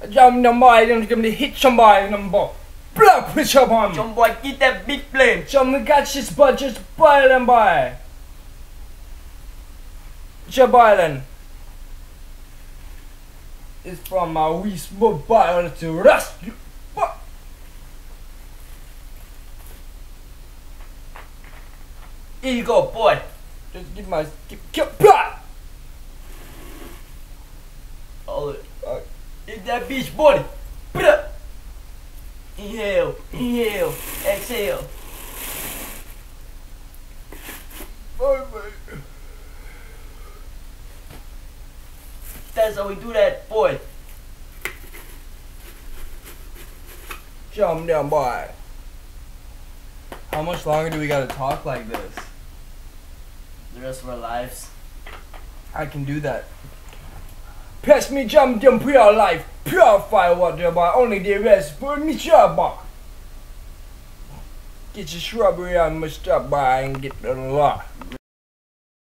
Jump the boy, then give me the hit somebody number. Blood push up on me. Jump boy, get that big plane. Jump the got his butt just boiling boy. Just boiling. It's from my wee smot boil to rust. Here you go, boy. Just give my blood. Oh, eat that beach body. Inhale, inhale, exhale. That's how we do that, boy. Jump down, boy. How much longer do we gotta talk like this? The rest of our lives. I can do that. Pass me jump pure life, purify water boy, only the rest for me sure boy. Get your shrubbery on my stuff boy and get the law.